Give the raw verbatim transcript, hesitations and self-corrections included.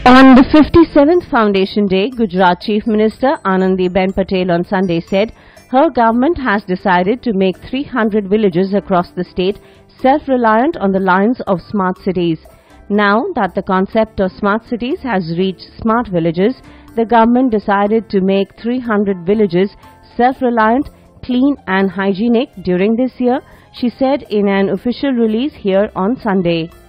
On the fifty-seventh Foundation Day, Gujarat Chief Minister Anandiben Patel on Sunday said her government has decided to make three hundred villages across the state self-reliant on the lines of smart cities. Now that the concept of smart cities has reached smart villages, the government decided to make three hundred villages self-reliant, clean and hygienic during this year, she said in an official release here on Sunday.